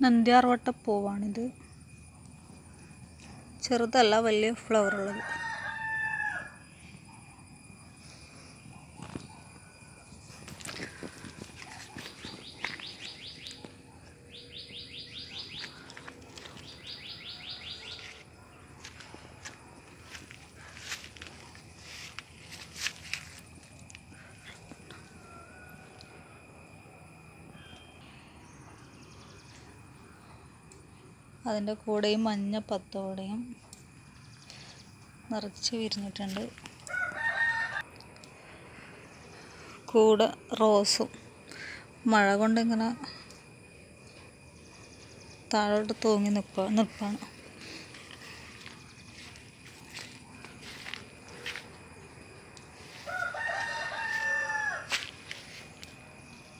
നന്ദ്യാർവട്ട പൂവാണിത്. ചെറുതല്ല, വലിയ ഫ്ലവർ ഉള്ളത്. അതിൻ്റെ കൂടെയും മഞ്ഞ പത്തോടയും നിറച്ച് വിരിഞ്ഞിട്ടുണ്ട്. കൂടെ റോസും മഴ കൊണ്ടിങ്ങനെ താഴോട്ട് തൂങ്ങി നിൽപ്പാണ്.